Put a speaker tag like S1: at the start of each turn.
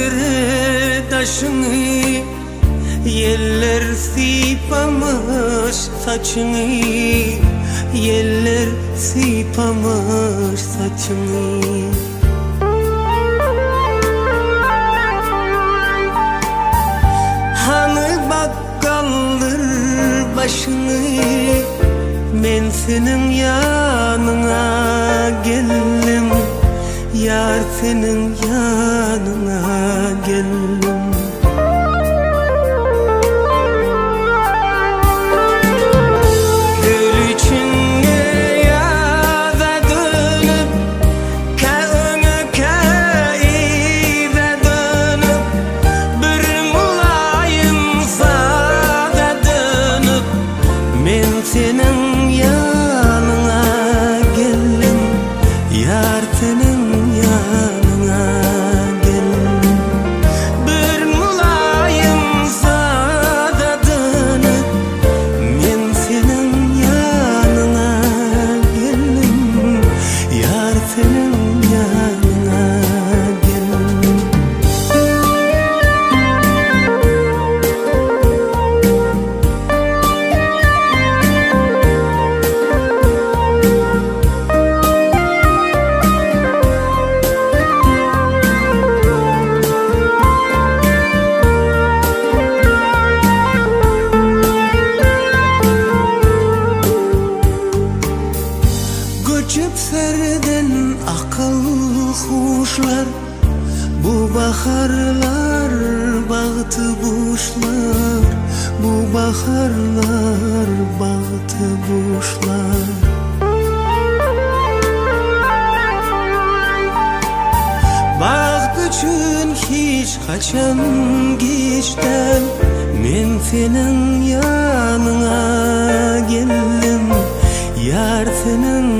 S1: daşını, yeller sipamış saçını, yeller sipamış saçını. Hani bakkaldır başını, men senin yanına geldim, yar senin yanına geldim. Gül içinde yaza dönüp, kağına kaize dönüp, bir mulayim sada dönüp, men senin yanına geldim, yar senin yanına geldim. Bir mulayim sada dönüp, men senin yanına geldim, yar senin yanına geldim. Göçüp serden akıl kuşlar, bu baharlar bağıtı buşlar, bu baharlar bağıtı buşlar. Bağ üçün hiç kaçan geçten, men senin yanına geldim, yar senin